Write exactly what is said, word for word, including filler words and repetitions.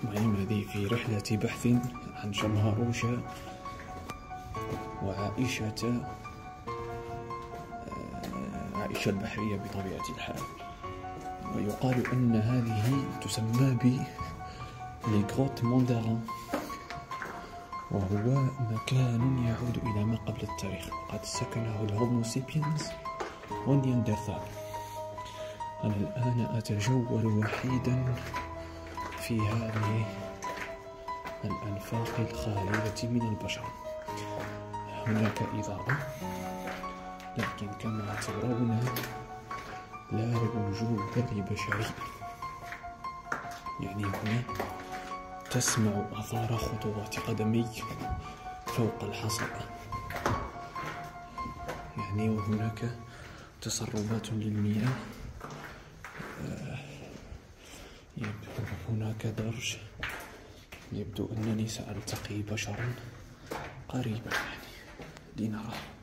المهم هذه في رحلة بحث عن شمهروشة وعائشة، عائشة البحرية بطبيعة الحال. ويقال أن هذه تسمى ب لغروت مونداران، وهو مكان يعود إلى ما قبل التاريخ، قد سكنه الهومو سيبينز والنياندرتال. أنا الآن أتجول وحيدا في هذه الأنفاق الخالية من البشر. هناك إضاءة، لكن كما ترون لا وجود لبشري. يعني هنا تسمع آثار خطوات قدمي فوق الحصى، يعني وهناك تسربات للمياه. هناك درج، يبدو أنني سألتقي بشرا قريبا، يعني لنرى.